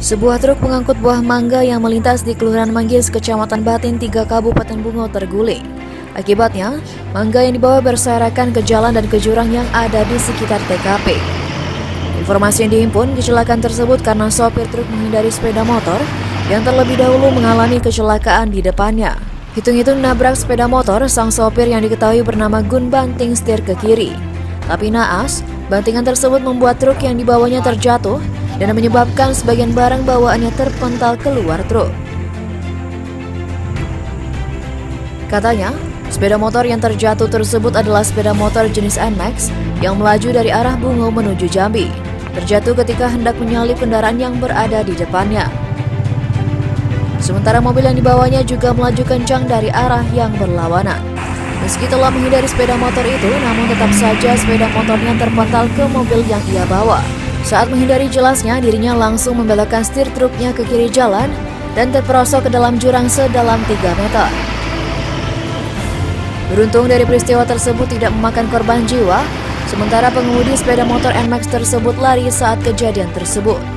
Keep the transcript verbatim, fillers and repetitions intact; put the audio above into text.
Sebuah truk pengangkut buah mangga yang melintas di Kelurahan Manggis, Kecamatan Batin, tiga Kabupaten Bungo terguling. Akibatnya, mangga yang dibawa berserakan ke jalan dan ke jurang yang ada di sekitar T K P. Informasi yang dihimpun, kecelakaan tersebut karena sopir truk menghindari sepeda motor yang terlebih dahulu mengalami kecelakaan di depannya. Hitung-hitung nabrak sepeda motor, sang sopir yang diketahui bernama Gun banting setir ke kiri. Tapi naas, bantingan tersebut membuat truk yang dibawanya terjatuh dan menyebabkan sebagian barang bawaannya terpental keluar truk. Katanya, sepeda motor yang terjatuh tersebut adalah sepeda motor jenis N Max yang melaju dari arah Bungo menuju Jambi. Terjatuh ketika hendak menyalip kendaraan yang berada di depannya. Sementara mobil yang dibawanya juga melaju kencang dari arah yang berlawanan. Meski telah menghindari sepeda motor itu, namun tetap saja sepeda motornya terpental ke mobil yang ia bawa. Saat menghindari jelasnya, dirinya langsung membelokkan setir truknya ke kiri jalan dan terperosok ke dalam jurang sedalam tiga meter. Beruntung dari peristiwa tersebut tidak memakan korban jiwa, sementara pengemudi sepeda motor N Max tersebut lari saat kejadian tersebut.